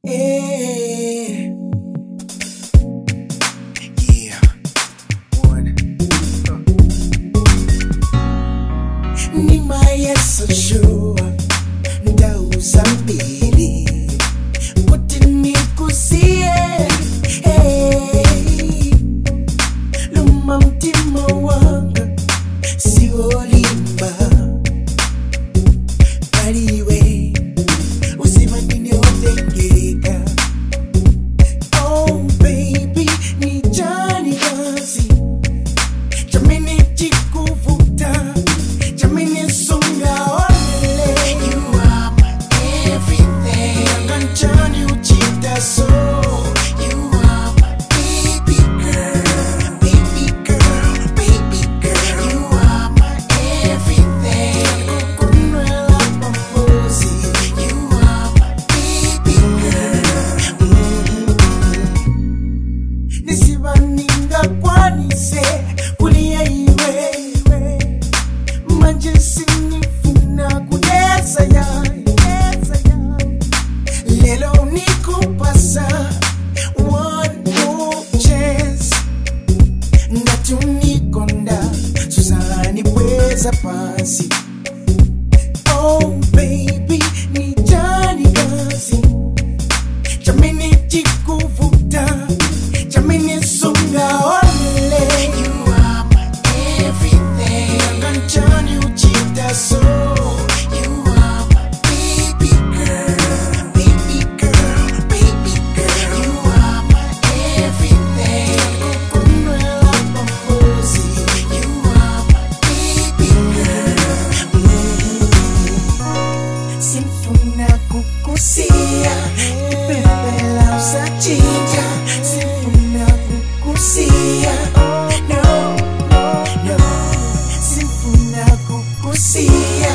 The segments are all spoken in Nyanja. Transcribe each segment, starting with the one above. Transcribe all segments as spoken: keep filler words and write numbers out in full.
Yeah. Yeah. One. Uh. Ni mayeso shua ndauza mbili kuti nikusie. Hey. Luma mtima wanga siwo limba paliwe usimanine otengeka. Oh baby ni jani kazi jamini chikuvuta jamini songa olele. You are my everything nakanchani uchita so. You are my baby girl, baby girl, baby girl. You are my everything nakukunwela pampozi. You are my baby girl. Mm-hmm. Nisibaninga kwanise kulia iwe manje sinifuna kudesa ya lelo nikupasa one more chance ngatunikonda Suzani pweza pasi. Oh baby ni jani kazi jamini chikuvuta jamini songa olele. You are my everything nakanchani uchita so. You are my baby girl, baby girl, baby girl. You are my everything nakukunwela pampozi. You are my baby girl. Mm-hmm. Sinfuna kukusia ipepela usachinja. Sinfuna kukusia no, no. Sinfuna kukusia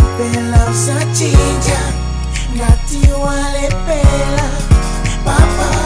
ipepela usachinja ngati walepela papa.